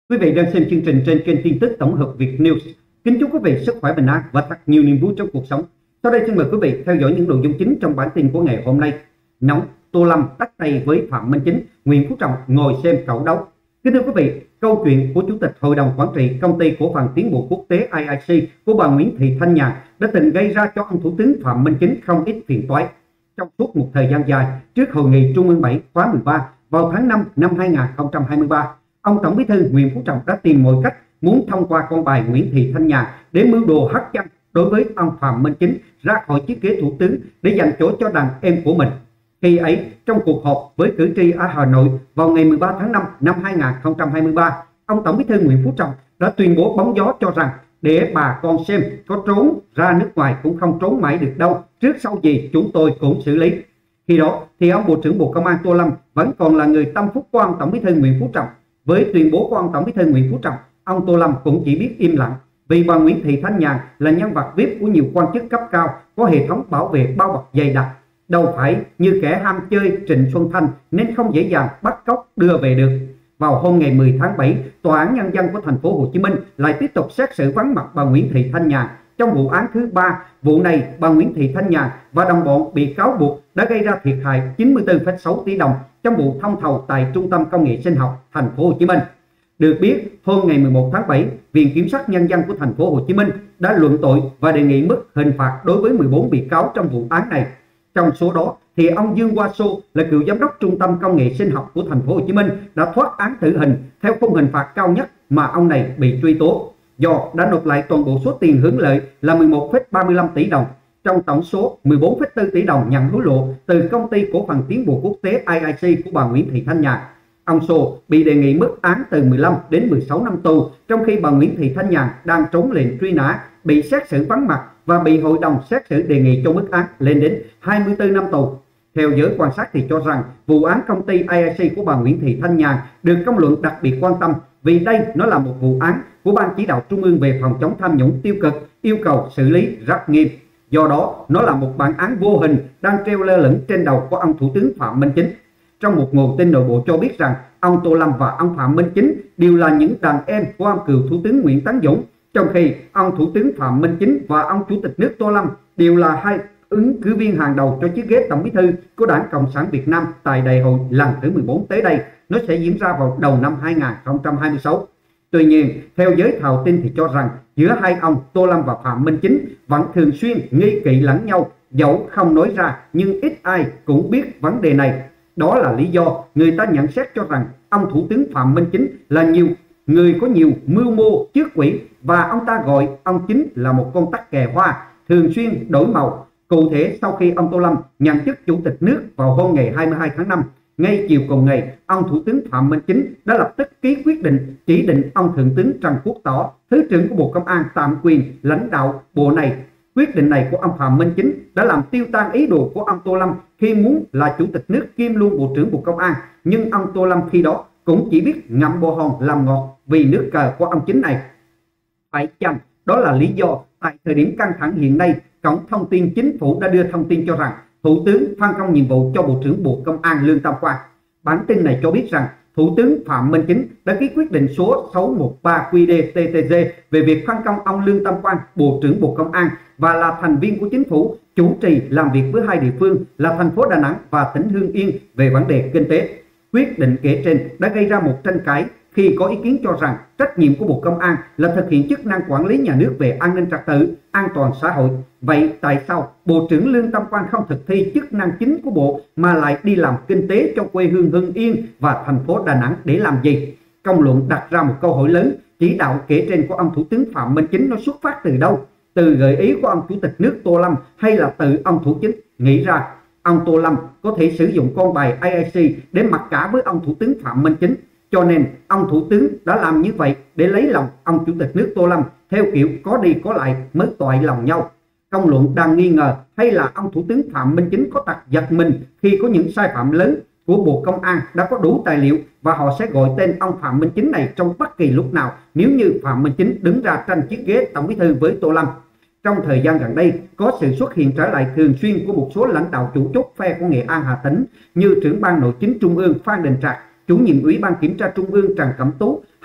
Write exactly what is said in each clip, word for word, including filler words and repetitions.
Quý vị đang xem chương trình trên kênh tin tức tổng hợp Việt News. Kính chúc quý vị sức khỏe bình an và thật nhiều niềm vui trong cuộc sống. Sau đây xin mời quý vị theo dõi những nội dung chính trong bản tin của ngày hôm nay. Nóng, Tô Lâm tắt tay với Phạm Minh Chính, Nguyễn Phú Trọng ngồi xem cẩu đấu. Kính thưa quý vị, câu chuyện của Chủ tịch Hội đồng Quản trị Công ty Cổ phần Tiến bộ Quốc tế i i xê của bà Nguyễn Thị Thanh Nhàn đã từng gây ra cho ông Thủ tướng Phạm Minh Chính không ít phiền toái. Trong suốt một thời gian dài trước Hội nghị Trung ương bảy khóa mười ba vào tháng năm năm hai nghìn không trăm hai mươi ba, ông Tổng Bí thư Nguyễn Phú Trọng đã tìm mọi cách muốn thông qua con bài Nguyễn Thị Thanh Nhàn để mưu đồ hất chân đối với ông Phạm Minh Chính ra khỏi chiếc ghế thủ tướng để giành chỗ cho đàn em của mình. Khi ấy, trong cuộc họp với cử tri ở Hà Nội vào ngày mười ba tháng năm năm hai nghìn không trăm hai mươi ba, ông Tổng Bí thư Nguyễn Phú Trọng đã tuyên bố bóng gió cho rằng để bà con xem có trốn ra nước ngoài cũng không trốn mãi được đâu, trước sau gì chúng tôi cũng xử lý. Khi đó thì ông Bộ trưởng Bộ Công an Tô Lâm vẫn còn là người tâm phúc của ông Tổng Bí thư Nguyễn Phú Trọng. Với tuyên bố của ông Tổng Bí thư Nguyễn Phú Trọng, ông Tô Lâm cũng chỉ biết im lặng, vì bà Nguyễn Thị Thanh Nhàn là nhân vật vi ai pi của nhiều quan chức cấp cao, có hệ thống bảo vệ bao bọc dày đặc, đâu phải như kẻ ham chơi Trịnh Xuân Thanh nên không dễ dàng bắt cóc đưa về được. Vào hôm ngày mười tháng bảy, Tòa án Nhân dân của thành phố Hồ Chí Minh lại tiếp tục xét xử vắng mặt bà Nguyễn Thị Thanh Nhàn trong vụ án thứ ba. Vụ này, bà Nguyễn Thị Thanh Nhàn và đồng bọn bị cáo buộc đã gây ra thiệt hại chín mươi tư phẩy sáu tỷ đồng trong vụ thông thầu tại Trung tâm Công nghệ Sinh học thành phố Hồ Chí Minh. Được biết, hôm ngày mười một tháng bảy, Viện Kiểm sát Nhân dân của thành phố Hồ Chí Minh đã luận tội và đề nghị mức hình phạt đối với mười bốn bị cáo trong vụ án này. Trong số đó thì ông Dương Hoa Sô là cựu giám đốc Trung tâm Công nghệ Sinh học của thành phố Hồ Chí Minh đã thoát án tử hình theo khung hình phạt cao nhất mà ông này bị truy tố, do đã nộp lại toàn bộ số tiền hưởng lợi là mười một phẩy ba mươi lăm tỷ đồng trong tổng số mười bốn phẩy bốn tỷ đồng nhận hối lộ từ Công ty Cổ phần Tiến bộ Quốc tế i i xê của bà Nguyễn Thị Thanh Nhàn. Ông Sô bị đề nghị mức án từ mười lăm đến mười sáu năm tù, trong khi bà Nguyễn Thị Thanh Nhàn đang trốn lệnh truy nã, bị xét xử vắng mặt và bị hội đồng xét xử đề nghị cho mức án lên đến hai mươi tư năm tù. Theo giới quan sát thì cho rằng vụ án công ty i i xê của bà Nguyễn Thị Thanh Nhàn được công luận đặc biệt quan tâm, vì đây nó là một vụ án của Ban Chỉ đạo Trung ương về phòng chống tham nhũng tiêu cực, yêu cầu xử lý rất nghiêm. Do đó, nó là một bản án vô hình đang treo lơ lửng trên đầu của ông Thủ tướng Phạm Minh Chính. Trong một nguồn tin nội bộ cho biết rằng ông Tô Lâm và ông Phạm Minh Chính đều là những đàn em của ông cựu Thủ tướng Nguyễn Tấn Dũng, trong khi ông Thủ tướng Phạm Minh Chính và ông Chủ tịch nước Tô Lâm đều là hai ứng cử viên hàng đầu cho chiếc ghế Tổng Bí thư của Đảng Cộng sản Việt Nam tại đại hội lần thứ mười bốn tới đây. Nó sẽ diễn ra vào đầu năm hai nghìn không trăm hai mươi sáu. Tuy nhiên, theo giới thạo tin thì cho rằng giữa hai ông Tô Lâm và Phạm Minh Chính vẫn thường xuyên nghi kỵ lẫn nhau, dẫu không nói ra nhưng ít ai cũng biết vấn đề này. Đó là lý do người ta nhận xét cho rằng ông Thủ tướng Phạm Minh Chính là nhiều người có nhiều mưu mô trước quỷ, và ông ta gọi ông Chính là một con tắc kè hoa, thường xuyên đổi màu. Cụ thể, sau khi ông Tô Lâm nhận chức Chủ tịch nước vào hôm ngày hai mươi hai tháng năm, ngay chiều cùng ngày, ông Thủ tướng Phạm Minh Chính đã lập tức ký quyết định chỉ định ông Thượng tướng Trần Quốc Tỏ, Thứ trưởng của Bộ Công an tạm quyền lãnh đạo bộ này. Quyết định này của ông Phạm Minh Chính đã làm tiêu tan ý đồ của ông Tô Lâm khi muốn là Chủ tịch nước kiêm luôn Bộ trưởng Bộ Công an, nhưng ông Tô Lâm khi đó cũng chỉ biết ngậm bồ hòn làm ngọt vì nước cờ của ông Chính này. Phải chăng đó là lý do tại thời điểm căng thẳng hiện nay, Cổng Thông tin Chính phủ đã đưa thông tin cho rằng Thủ tướng phân công nhiệm vụ cho Bộ trưởng Bộ Công an Lương Tam Quang. Bản tin này cho biết rằng Thủ tướng Phạm Minh Chính đã ký quyết định số sáu một ba Q D T T G về việc phân công ông Lương Tam Quang, Bộ trưởng Bộ Công an và là thành viên của Chính phủ, chủ trì làm việc với hai địa phương là thành phố Đà Nẵng và tỉnh Hưng Yên về vấn đề kinh tế. Quyết định kể trên đã gây ra một tranh cãi khi có ý kiến cho rằng trách nhiệm của Bộ Công an là thực hiện chức năng quản lý nhà nước về an ninh trật tự, an toàn xã hội. Vậy tại sao Bộ trưởng Lương Tam Quang không thực thi chức năng chính của Bộ mà lại đi làm kinh tế cho quê hương Hưng Yên và thành phố Đà Nẵng để làm gì? Công luận đặt ra một câu hỏi lớn, chỉ đạo kể trên của ông Thủ tướng Phạm Minh Chính nó xuất phát từ đâu? Từ gợi ý của ông Chủ tịch nước Tô Lâm hay là từ ông Thủ Chính nghĩ ra? Ông Tô Lâm có thể sử dụng con bài i i xê để mặc cả với ông Thủ tướng Phạm Minh Chính, cho nên ông Thủ tướng đã làm như vậy để lấy lòng ông Chủ tịch nước Tô Lâm theo kiểu có đi có lại mới toại lòng nhau. Công luận đang nghi ngờ hay là ông Thủ tướng Phạm Minh Chính có tật giật mình khi có những sai phạm lớn của Bộ Công an đã có đủ tài liệu và họ sẽ gọi tên ông Phạm Minh Chính này trong bất kỳ lúc nào nếu như Phạm Minh Chính đứng ra tranh chiếc ghế Tổng Bí thư với Tô Lâm. Trong thời gian gần đây, có sự xuất hiện trở lại thường xuyên của một số lãnh đạo chủ chốt phe của Nghệ An Hà Tĩnh như trưởng ban nội chính Trung ương Phan Đình Trạc, chủ nhiệm Ủy ban Kiểm tra Trung ương Trần Cẩm Tú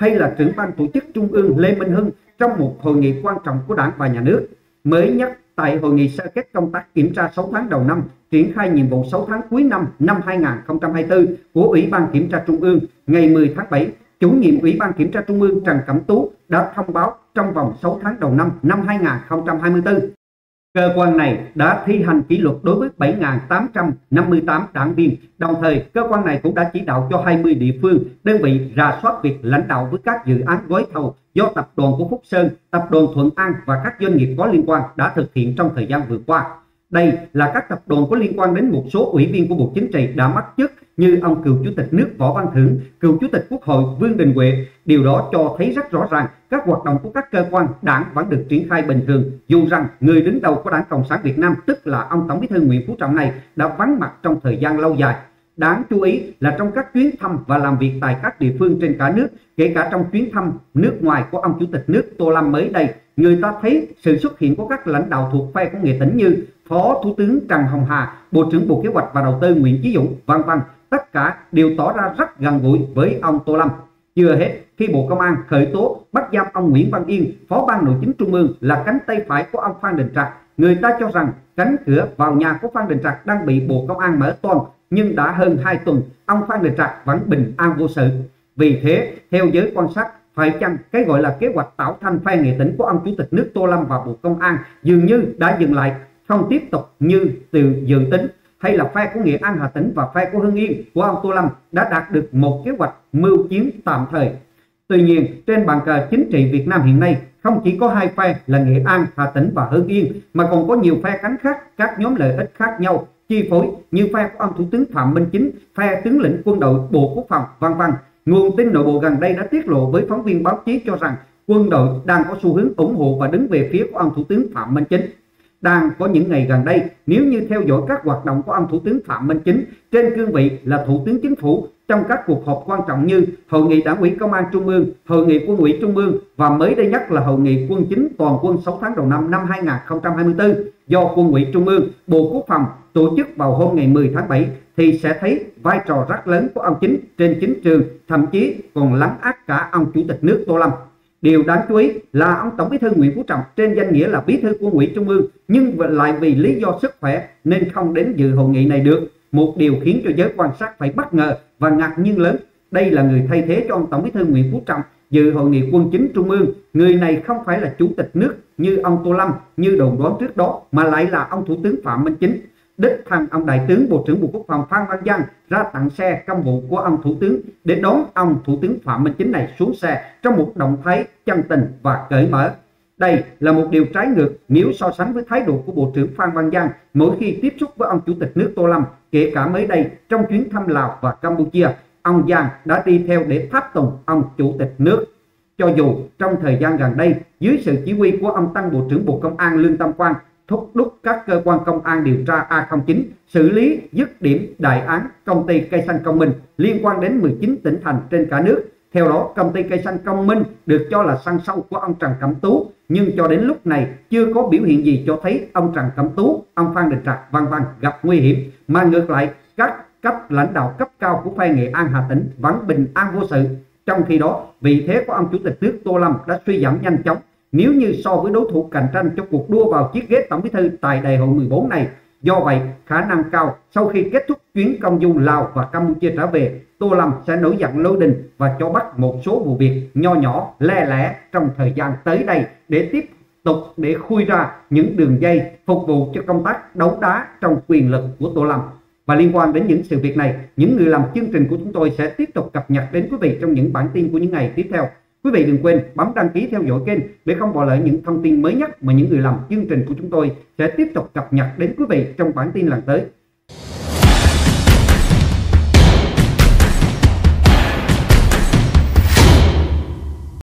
hay là trưởng ban tổ chức Trung ương Lê Minh Hưng trong một hội nghị quan trọng của Đảng và Nhà nước. Mới nhất tại hội nghị sơ kết công tác kiểm tra sáu tháng đầu năm, triển khai nhiệm vụ sáu tháng cuối năm năm hai nghìn không trăm hai mươi tư của Ủy ban Kiểm tra Trung ương ngày mười tháng bảy, chủ nhiệm Ủy ban Kiểm tra Trung ương Trần Cẩm Tú đã thông báo trong vòng sáu tháng đầu năm năm hai nghìn không trăm hai mươi tư, cơ quan này đã thi hành kỷ luật đối với bảy nghìn tám trăm năm mươi tám đảng viên. Đồng thời, cơ quan này cũng đã chỉ đạo cho hai mươi địa phương, đơn vị rà soát việc lãnh đạo với các dự án gói thầu do tập đoàn của Phúc Sơn, tập đoàn Thuận An và các doanh nghiệp có liên quan đã thực hiện trong thời gian vừa qua. Đây là các tập đoàn có liên quan đến một số ủy viên của Bộ Chính trị đã mất chức như ông cựu Chủ tịch nước Võ Văn Thưởng, cựu Chủ tịch Quốc hội Vương Đình Huệ. Điều đó cho thấy rất rõ ràng các hoạt động của các cơ quan đảng vẫn được triển khai bình thường, dù rằng người đứng đầu của Đảng Cộng sản Việt Nam, tức là ông Tổng Bí thư Nguyễn Phú Trọng này, đã vắng mặt trong thời gian lâu dài. Đáng chú ý là trong các chuyến thăm và làm việc tại các địa phương trên cả nước, kể cả trong chuyến thăm nước ngoài của ông Chủ tịch nước Tô Lâm mới đây, người ta thấy sự xuất hiện của các lãnh đạo thuộc phe của Nghệ Tĩnh như Phó Thủ tướng Trần Hồng Hà, Bộ trưởng Bộ Kế hoạch và Đầu tư Nguyễn Chí Dũng, vân vân, tất cả đều tỏ ra rất gần gũi với ông Tô Lâm. Chưa hết, khi Bộ Công an khởi tố bắt giam ông Nguyễn Văn Yên, Phó Ban Nội chính Trung ương là cánh tay phải của ông Phan Đình Trạc, người ta cho rằng cánh cửa vào nhà của Phan Đình Trạc đang bị Bộ Công an mở toang, nhưng đã hơn hai tuần, ông Phan Đình Trạc vẫn bình an vô sự. Vì thế, theo giới quan sát, phải chăng cái gọi là kế hoạch tạo thành phe Nghệ Tĩnh của ông Chủ tịch nước Tô Lâm và Bộ Công an dường như đã dừng lại, không tiếp tục như từ dự tính, hay là phe của Nghệ An Hà Tĩnh và phe của Hưng Yên của ông Tô Lâm đã đạt được một kế hoạch mưu chiến tạm thời. Tuy nhiên, trên bàn cờ chính trị Việt Nam hiện nay, không chỉ có hai phe là Nghệ An, Hà Tĩnh và Hưng Yên, mà còn có nhiều phe cánh khác, các nhóm lợi ích khác nhau chi phối, như phe của ông Thủ tướng Phạm Minh Chính, phe tướng lĩnh quân đội Bộ Quốc phòng, vân vân. Nguồn tin nội bộ gần đây đã tiết lộ với phóng viên báo chí cho rằng quân đội đang có xu hướng ủng hộ và đứng về phía của ông Thủ tướng Phạm Minh Chính. Đang có những ngày gần đây, nếu như theo dõi các hoạt động của ông Thủ tướng Phạm Minh Chính trên cương vị là Thủ tướng Chính phủ trong các cuộc họp quan trọng như Hội nghị Đảng ủy Công an Trung ương, Hội nghị Quân ủy Trung ương và mới đây nhất là Hội nghị Quân chính toàn quân sáu tháng đầu năm năm hai nghìn không trăm hai mươi tư do Quân ủy Trung ương, Bộ Quốc phòng tổ chức vào hôm ngày mười tháng bảy, thì sẽ thấy vai trò rất lớn của ông Chính trên chính trường, thậm chí còn lấn át cả ông Chủ tịch nước Tô Lâm. Điều đáng chú ý là ông Tổng Bí thư Nguyễn Phú Trọng trên danh nghĩa là Bí thư Quân ủy Trung ương nhưng lại vì lý do sức khỏe nên không đến dự hội nghị này được. Một điều khiến cho giới quan sát phải bất ngờ và ngạc nhiên lớn. Đây là người thay thế cho ông Tổng Bí thư Nguyễn Phú Trọng dự hội nghị Quân chính Trung ương. Người này không phải là Chủ tịch nước như ông Tô Lâm như đồn đoán trước đó, mà lại là ông Thủ tướng Phạm Minh Chính. Đích thân ông Đại tướng Bộ trưởng Bộ Quốc phòng Phan Văn Giang ra tặng xe công vụ của ông Thủ tướng để đón ông Thủ tướng Phạm Minh Chính này xuống xe trong một động thái chân tình và cởi mở. Đây là một điều trái ngược nếu so sánh với thái độ của Bộ trưởng Phan Văn Giang mỗi khi tiếp xúc với ông Chủ tịch nước Tô Lâm, kể cả mới đây trong chuyến thăm Lào và Campuchia, ông Giang đã đi theo để tháp tùng ông Chủ tịch nước. Cho dù trong thời gian gần đây, dưới sự chỉ huy của ông Tân Bộ trưởng Bộ Công an Lương Tam Quang, thúc đúc các cơ quan công an điều tra A không chín xử lý dứt điểm đại án công ty Cây Xanh Công Minh liên quan đến mười chín tỉnh thành trên cả nước. Theo đó, công ty Cây Xanh Công Minh được cho là săn sâu của ông Trần Cẩm Tú, nhưng cho đến lúc này chưa có biểu hiện gì cho thấy ông Trần Cẩm Tú, ông Phan Đình Trạc vân vân gặp nguy hiểm, mà ngược lại các cấp lãnh đạo cấp cao của phe Nghệ An Hà Tĩnh vẫn bình an vô sự. Trong khi đó, vị thế của ông Chủ tịch nước Tô Lâm đã suy giảm nhanh chóng nếu như so với đối thủ cạnh tranh trong cuộc đua vào chiếc ghế tổng bí thư tại đại hội mười bốn này. Do vậy, khả năng cao sau khi kết thúc chuyến công du Lào và Campuchia trở về, Tô Lâm sẽ nổi giận lôi đình và cho bắt một số vụ việc nho nhỏ le lẻ trong thời gian tới đây để tiếp tục để khui ra những đường dây phục vụ cho công tác đấu đá trong quyền lực của Tô Lâm. Và liên quan đến những sự việc này, những người làm chương trình của chúng tôi sẽ tiếp tục cập nhật đến quý vị trong những bản tin của những ngày tiếp theo. Quý vị đừng quên bấm đăng ký theo dõi kênh để không bỏ lỡ những thông tin mới nhất mà những người làm chương trình của chúng tôi sẽ tiếp tục cập nhật đến quý vị trong bản tin lần tới.